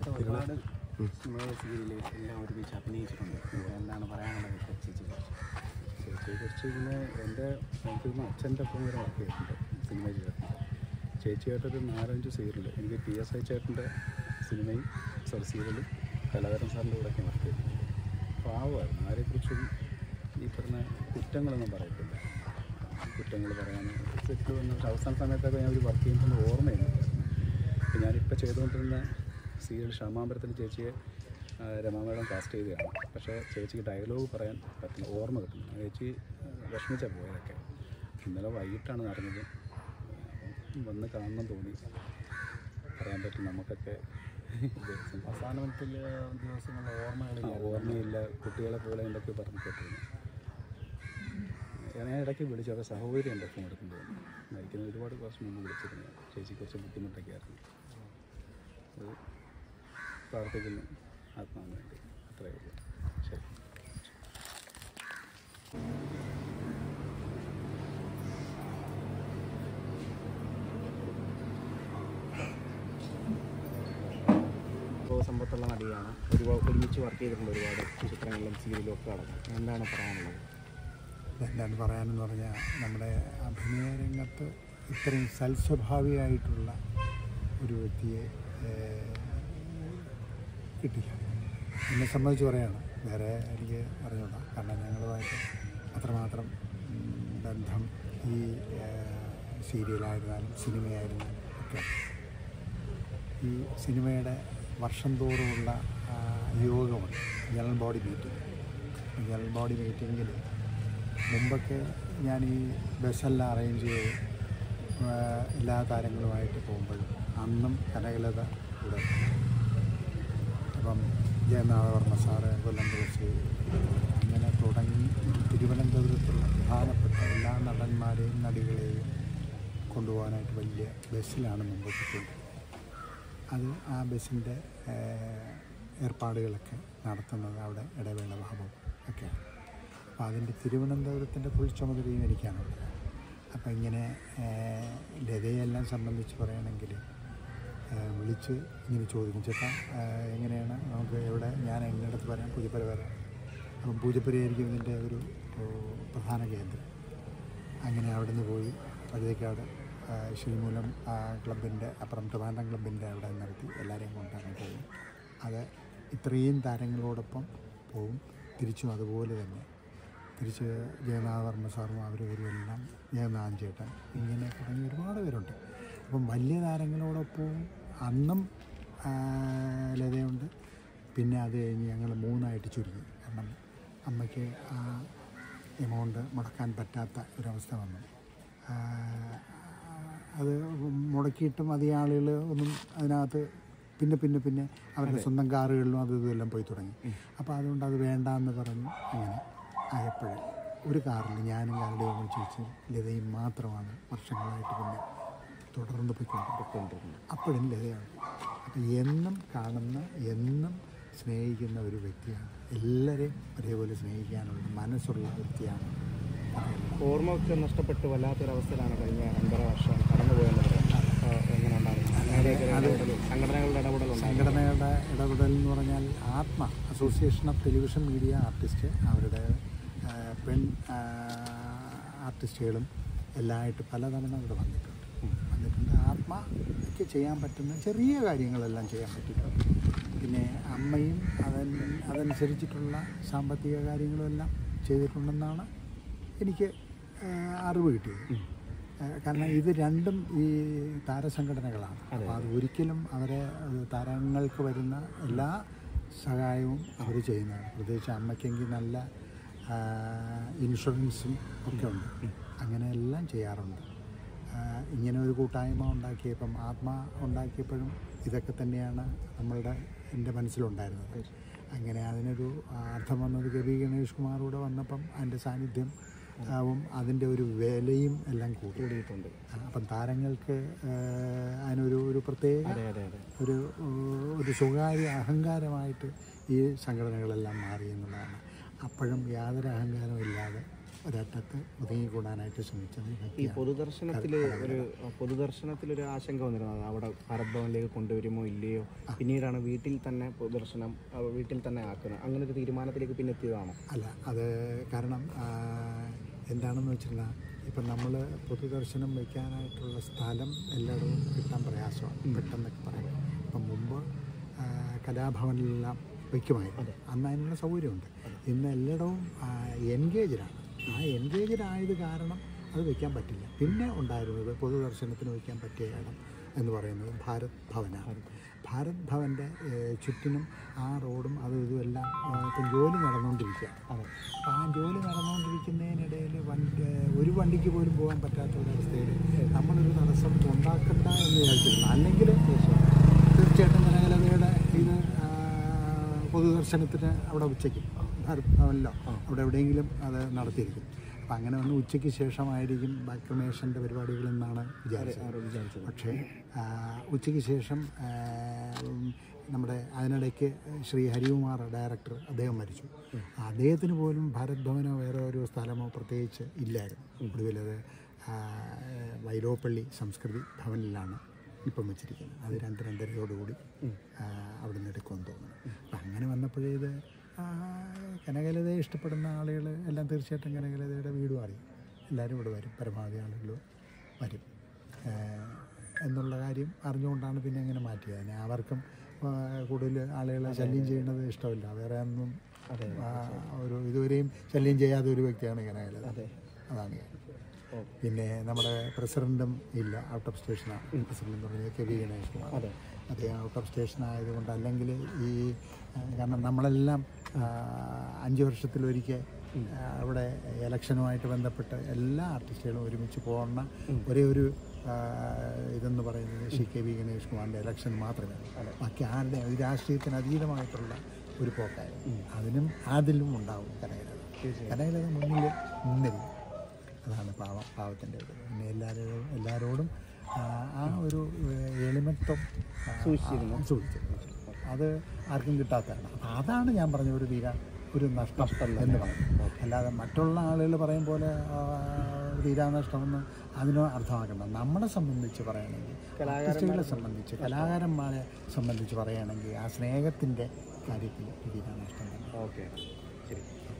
ഒരുപാട് സീരിയൽ എല്ലാം ഒരുമിച്ച് അഭിനയിച്ചിട്ടുണ്ട്. എന്താണ് പറയാനുള്ളത് ചേച്ചിയെക്കുറിച്ച്? പിന്നെ എൻ്റെ എനിക്ക് അച്ഛൻ്റെ ഒപ്പം വരെ വർക്ക് ചെയ്തിട്ടുണ്ട് സിനിമ ചെയ്തിട്ടുണ്ട്. ചേച്ചിയായിട്ടൊരു 4-5 സീരിയൽ എനിക്ക് PSI ചേട്ടൻ്റെ സിനിമയും സീരിയലും കലാകാരൻ സാറിൻ്റെ കൂടെയൊക്കെ വർക്ക് ചെയ്തിട്ടുണ്ട്. പാവമായിരുന്നു. ആരെക്കുറിച്ചും ഈ പറഞ്ഞ കുറ്റങ്ങളൊന്നും പറയത്തില്ല. കുറ്റങ്ങൾ പറയാൻ തെറ്റ് വന്ന അവസാന സമയത്തൊക്കെ ഞാൻ ഒരു വർക്ക് ചെയ്യുമ്പോൾ ഓർമ്മയുണ്ട്. അപ്പോൾ ഞാനിപ്പോൾ ചെയ്തുകൊണ്ടിരുന്ന സീരിയൽ ക്ഷമാപുരത്തിൽ ചേച്ചിയെ രമാമേടം കാസ്റ്റ് ചെയ്തതാണ്. പക്ഷേ ചേച്ചിക്ക് ഡയലോഗ് പറയാൻ പറ്റില്ല, ഓർമ്മ കിട്ടുന്നു. ചേച്ചി വിഷമിച്ചാൽ പോയതൊക്കെ. ഇന്നലെ വൈകിട്ടാണ് നടന്നത്. വന്ന് കാണണം തോന്നി. പറയാൻ പറ്റും നമുക്കൊക്കെ അവസാനത്തിൽ ദിവസങ്ങളിൽ ഓർമ്മയില്ല. കുട്ടികളെ പോലെ എന്തൊക്കെ പറഞ്ഞു കേട്ടിരുന്നു. ഞാൻ ഇടയ്ക്ക് വിളിച്ചു. അവരുടെ സഹോദരി എൻ്റെ ഫോൺ എടുക്കുമ്പോൾ മരിക്കുന്ന ഒരുപാട് വർഷം മുമ്പ് വിളിച്ചിരുന്നു. ചേച്ചി കുറച്ച് ബുദ്ധിമുട്ടൊക്കെ ആയിരുന്നു. അത് പ്രാർത്ഥിക്കുന്നു ആത്മാവിന് വേണ്ടി. അത്രയേ ഉള്ളൂ. ശരി. സമ്പത്തുള്ള നടിയാണ്. ഒരുമിച്ച് വർക്ക് ചെയ്തിട്ടുണ്ട് ഒരുപാട് ചിത്രങ്ങളിലും സീരിയലും ഒക്കെ അടക്കം. എന്താണ് പറയാനുള്ളത്? എന്താണ് പറയാനെന്ന് പറഞ്ഞാൽ, നമ്മുടെ അഭിനയ രംഗത്ത് ഇത്രയും സൽസ്വഭാവിയായിട്ടുള്ള ഒരു വ്യക്തിയെ കിട്ടില്ല. എന്നെ സംബന്ധിച്ച് പറയുകയാണ്. വേറെ എനിക്ക് അറിഞ്ഞൂടാ. കാരണം ഞങ്ങളുമായിട്ട് അത്രമാത്രം ബന്ധം ഈ സീരിയലായിരുന്നാലും സിനിമയായിരുന്നാലും ഒക്കെ. ഈ സിനിമയുടെ വർഷം തോറുമുള്ള യോഗമുണ്ട്, general body meeting. General body മീറ്റിങ്ങിൽ മുമ്പൊക്കെ ഞാൻ ഈ ബസ്സെല്ലാം അറേഞ്ച് ചെയ്ത് എല്ലാ താരങ്ങളുമായിട്ട് പോകുമ്പോഴും അന്നും കനകലത കൂടെ. അപ്പം ജയനാഥവർമ്മ സാറ്, കൊല്ലം തുളസി, അങ്ങനെ തുടങ്ങി തിരുവനന്തപുരത്തുള്ള പ്രധാനപ്പെട്ട എല്ലാ നടന്മാരെയും നടികളെയും കൊണ്ടുപോകാനായിട്ട് വലിയ ബസ്സിലാണ് മുമ്പൊക്കെ പോകുന്നത്. അത് ആ ബസ്സിൻ്റെ ഏർപ്പാടുകളൊക്കെ നടത്തുന്നത് അവിടെ ഇടവേള ബാബു ഒക്കെയാണ്. അപ്പോൾ അതിൻ്റെ തിരുവനന്തപുരത്തിൻ്റെ ഫുൾ ചുമതലയും എനിക്കാണുള്ളത്. അപ്പോൾ ഇങ്ങനെ ലതയെല്ലാം സംബന്ധിച്ച് പറയുകയാണെങ്കിൽ വിളിച്ച് ഇങ്ങനെ ചോദിക്കും, ചേട്ടാ എങ്ങനെയാണ് നമുക്ക് എവിടെ, ഞാൻ എന്നിടത്ത് പറയാം, പൂജപ്പുര വരാം. അപ്പം പൂജപ്പുരയായിരിക്കും ഇതിൻ്റെ ഒരു പ്രധാന കേന്ദ്രം. അങ്ങനെ അവിടെ നിന്ന് പോയി പഴുതേക്കാട് ശ്രീമൂലം ക്ലബിൻ്റെ അപ്പുറം ട്രിവാൻഡ്രം ക്ലബിൻ്റെ അവിടെ നിർത്തി എല്ലാവരെയും കൊണ്ടാണ് പോകും. അത് ഇത്രയും താരങ്ങളോടൊപ്പം പോവും. തിരിച്ചും അതുപോലെ തന്നെ തിരിച്ച് ജയനാഥവർമ്മ സാറും അവരെല്ലാം, ജയനാഥൻ ചേട്ടൻ, ഇങ്ങനെ തുടങ്ങി ഒരുപാട് പേരുണ്ട്. അപ്പം വലിയ താരങ്ങളോടൊപ്പവും അന്നും ലതയുണ്ട്. പിന്നെ അത് കഴിഞ്ഞ് ഞങ്ങൾ 3ആയിട്ട് ചുരുങ്ങി. കാരണം അമ്മയ്ക്ക് ആ എമൗണ്ട് മുടക്കാൻ പറ്റാത്ത ഒരവസ്ഥ വന്നു. അത് മുടക്കിയിട്ടും അധികം ആളുകൾ ഒന്നും അതിനകത്ത് പിന്നെ അവരുടെ സ്വന്തം കാറുകളിലും അതും ഇതെല്ലാം പോയി തുടങ്ങി. അപ്പോൾ അതുകൊണ്ട് അത് വേണ്ടാന്ന് പറഞ്ഞു. അങ്ങനെ ആയപ്പോഴേ ഒരു കാറിൽ ഞാനും കാറുടെയും ചോദിച്ച് ലതയും മാത്രമാണ് വർഷങ്ങളായിട്ട് പിന്നെ തുടർന്ന് പോയിക്കൊണ്ടിരിക്കുന്നത്. അപ്പോഴും ലതയാണ്. അപ്പോൾ എന്നും കാണുന്ന, എന്നും സ്നേഹിക്കുന്ന ഒരു വ്യക്തിയാണ്. എല്ലാവരെയും ഒരേപോലെ സ്നേഹിക്കാനുള്ള മനസ്സുള്ള വ്യക്തിയാണ്. ഓർമ്മയൊക്കെ നഷ്ടപ്പെട്ട് വല്ലാത്തൊരവസ്ഥയിലാണ് കഴിഞ്ഞ 2.5 വർഷം കടന്നു പോയെന്ന് പറയാം. എങ്ങനെ ഉണ്ടായിരുന്നു സംഘടനകളുടെ ഇടപെടൽ എന്ന് പറഞ്ഞാൽ Aatma association of television media artist, അവരുടെ പെൺ ആർട്ടിസ്റ്റുകളും എല്ലാമായിട്ട് പലതവണ ഇവിടെ വന്നിട്ടുണ്ട്. ആത്മയ്ക്ക് ചെയ്യാൻ പറ്റുന്ന ചെറിയ കാര്യങ്ങളെല്ലാം ചെയ്യാൻ പറ്റിയിട്ടുണ്ട്. പിന്നെ അമ്മയും അതനുസരിച്ചിട്ടുള്ള സാമ്പത്തിക കാര്യങ്ങളുമെല്ലാം ചെയ്തിട്ടുണ്ടെന്നാണ് എനിക്ക് അറിവ് കിട്ടിയത്. കാരണം ഇത് രണ്ടും ഈ താരസംഘടനകളാണ്. അപ്പോൾ അത് ഒരിക്കലും അവരെ താരങ്ങൾക്ക് വരുന്ന എല്ലാ സഹായവും അവർ ചെയ്യുന്നതാണ്. പ്രത്യേകിച്ച് അമ്മയ്ക്കെങ്കിൽ നല്ല ഇൻഷുറൻസും ഒക്കെ ഉണ്ട്. അങ്ങനെയെല്ലാം ചെയ്യാറുണ്ട്. ഇങ്ങനെ ഒരു കൂട്ടായ്മ ഉണ്ടാക്കിയപ്പം, ആത്മ ഉണ്ടാക്കിയപ്പോഴും ഇതൊക്കെ തന്നെയാണ് എൻ്റെ മനസ്സിലുണ്ടായിരുന്നത്. അങ്ങനെ അതിനൊരു അർത്ഥം വന്നത് കവി ഗണേഷ് കുമാറൂടെ വന്നപ്പം അതിൻ്റെ സാന്നിധ്യം അതിൻ്റെ ഒരു വിലയും എല്ലാം കൂടിയിട്ടുണ്ട്. അപ്പം താരങ്ങൾക്ക് അതിനൊരു പ്രത്യേക ഒരു സ്വകാര്യ അഹങ്കാരമായിട്ട് ഈ സംഘടനകളെല്ലാം മാറി എന്നുള്ളതാണ്. അപ്പോഴും യാതൊരു അഹങ്കാരമില്ലാതെ ഒരറ്റത്ത് ഒതുങ്ങിക്കൂടാനായിട്ട് ശ്രമിച്ചത് ഈ വ്യക്തിയാണ്. പൊതുദർശനത്തിലൊരു ആശങ്ക വന്നിരുന്നത് അവിടെ ഭാരത് ഭവനിലേക്ക് കൊണ്ടുവരുമോ ഇല്ലയോ, പിന്നീടാണ് വീട്ടിൽ തന്നെ പൊതുദർശനം വീട്ടിൽ തന്നെ ആക്കുന്നത്, അങ്ങനെ ഒരു തീരുമാനത്തിലേക്ക് പിന്നെ എത്തിയതാണോ? അല്ല, അത് കാരണം എന്താണെന്ന് വെച്ചിരുന്നാൽ ഇപ്പം നമ്മൾ പൊതുദർശനം വയ്ക്കാനായിട്ടുള്ള സ്ഥലം എല്ലായിടവും കിട്ടാൻ പ്രയാസമാണ് പെട്ടെന്നൊക്കെ പറയാം. ഇപ്പം മുമ്പ് കലാഭവനിലെല്ലാം വയ്ക്കുമായിരുന്നു, അന്ന് അതിനുള്ള സൗകര്യമുണ്ട്. ഇന്ന് എല്ലായിടവും എൻഗേജഡാണ്. ആ എൻഗേജഡ് ആയത് കാരണം അത് വയ്ക്കാൻ പറ്റില്ല. പിന്നെ ഉണ്ടായിരുന്നത് പൊതുദർശനത്തിന് വയ്ക്കാൻ പറ്റിയ ഇടം എന്ന് പറയുന്നത് ഭാരത് ഭവനാണ്. ഭാരത് ഭവൻ്റെ ചുറ്റിനും ആ റോഡും അതും ഇതുമെല്ലാം ഇപ്പം ജോലി നടന്നുകൊണ്ടിരിക്കുകയാണ്. അപ്പോൾ ആ ജോലി നടന്നുകൊണ്ടിരിക്കുന്നതിനിടയിൽ ഒരു വണ്ടിക്ക് പോലും പോകാൻ പറ്റാത്ത ഒരവസ്ഥയിൽ നമ്മളൊരു തടസ്സം ഉണ്ടാക്കണ്ട എന്ന് വിചാരിച്ചിരുന്നു. അല്ലെങ്കിൽ തീർച്ചയായിട്ടും കനകലതയുടെ ഇത് പൊതുദർശനത്തിന് അവിടെ ഉച്ചയ്ക്ക് ഭാരത് ഭവനിലോ അവിടെ എവിടെയെങ്കിലും അത് നടത്തിയിരിക്കും. അപ്പം അങ്ങനെ വന്ന് ഉച്ചയ്ക്ക് ശേഷമായിരിക്കും ബാക്രിമേഷൻ്റെ പരിപാടികളെന്നാണ് വിചാരിച്ചത്. പക്ഷേ ഉച്ചയ്ക്ക് ശേഷം നമ്മുടെ അതിനിടയ്ക്ക് ശ്രീ ഹരികുമാർ ഡയറക്ടർ അദ്ദേഹം മരിച്ചു. അദ്ദേഹത്തിന് പോലും ഭാരത് ഭവനോ വേറെ ഒരു സ്ഥലമോ പ്രത്യേകിച്ച് ഇല്ലായിരുന്നു. ഒടുവിലത് വൈലോപ്പള്ളി സംസ്കൃതി ഭവനിലാണ് ഇപ്പം വെച്ചിരിക്കുന്നത്. അത് 2-2:30യോടുകൂടി അവിടെ നിന്ന് എടുക്കുമെന്ന് തോന്നുന്നു. അപ്പം അങ്ങനെ വന്നപ്പോഴേ ഇത് കനകലതയെ ഇഷ്ടപ്പെടുന്ന ആളുകൾ എല്ലാം തീർച്ചയായിട്ടും കനകലതയുടെ വീടും അറിയും. എല്ലാവരും ഇവിടെ വരും, പരമാവധി ആളുകൾ വരും എന്നുള്ള കാര്യം അറിഞ്ഞുകൊണ്ടാണ് പിന്നെ അങ്ങനെ മാറ്റിയത്. അതിനെ അവർക്കും കൂടുതൽ ആളുകളെ ശല്യം ചെയ്യുന്നത് ഇഷ്ടമില്ല. വേറെ ഒന്നും ഒരു ഇതുവരെയും ശല്യം ചെയ്യാത്ത ഒരു വ്യക്തിയാണ് കനകലത. അതാണ് ഞാൻ. പിന്നെ നമ്മുടെ പ്രസിഡൻറ്റും ഇല്ല, ഔട്ട് ഓഫ് സ്റ്റേഷനാണ്. പ്രസിഡന്റ് എന്ന് പറഞ്ഞാൽ കെ വി ഗണേഷ് കുമാർ. അദ്ദേഹം ഔട്ട് ഓഫ് സ്റ്റേഷൻ ആയതുകൊണ്ട്, അല്ലെങ്കിൽ ഈ കാരണം നമ്മളെല്ലാം 5 വർഷത്തിലൊരിക്കൽ അവിടെ ഇലക്ഷനുമായിട്ട് ബന്ധപ്പെട്ട് എല്ലാ ആർട്ടിസ്റ്റുകളും ഒരുമിച്ച് പോകുന്ന ഒരേ ഒരു ഇതെന്ന് പറയുന്നത് ശ്രീ കെ വി ഗണേഷ് കുമാറിൻ്റെ ഇലക്ഷൻ മാത്രമേ. ബാക്കി ആരുടെ രാഷ്ട്രീയത്തിന് അതീതമായിട്ടുള്ള ഒരു പോക്കായിരുന്നു. അതിലും ഉണ്ടാവും കനകലത മുന്നിൽ. അതാണ് പാവത്തിൻ്റെ ഇത്. പിന്നെ എല്ലാവരോടും ആ ഒരു എളിമത്വം സൂക്ഷിച്ചിരുന്നു. അത് ആർക്കും കിട്ടാത്തതാണ്. അപ്പം അതാണ് ഞാൻ പറഞ്ഞ ഒരു നഷ്ടം എന്ന് പറയുന്നത്. അല്ലാതെ മറ്റുള്ള ആളുകൾ പറയും പോലെ തീരാനഷ്ടമെന്ന് അതിന് അർത്ഥമാക്കണം. നമ്മളെ സംബന്ധിച്ച് പറയുകയാണെങ്കിൽ, ആർട്ടിസ്റ്റുകളെ സംബന്ധിച്ച്, കലാകാരന്മാരെ സംബന്ധിച്ച് പറയുകയാണെങ്കിൽ ആ സ്നേഹത്തിൻ്റെ കാര്യത്തിൽ തീരാനഷ്ടം തന്നെ. ഓക്കെ, ശരി.